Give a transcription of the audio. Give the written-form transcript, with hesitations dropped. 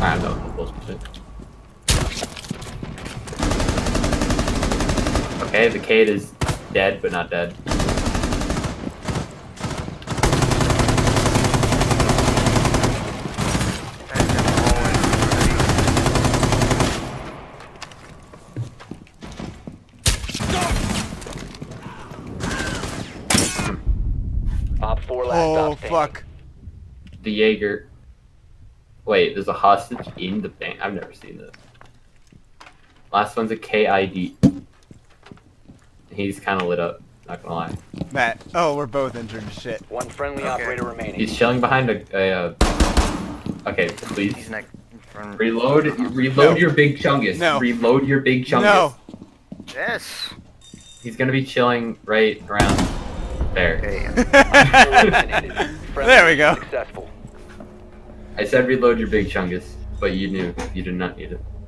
I don't know. Bullshit. Okay, the Cade is dead, but not dead. Oh, fuck. The Jaeger. Wait, there's a hostage in the bank? I've never seen this. Last one's a KID. He's kind of lit up, not gonna lie. Matt. Oh, we're both injured. Shit. One friendly operator remaining. He's chilling behind a okay, please. He's next in front. Reload No. your big chungus. No. Reload your big chungus. No. Yes. He's gonna be chilling right around there. Okay. There we go. Successful. I said reload your big chungus, but you knew you did not need it.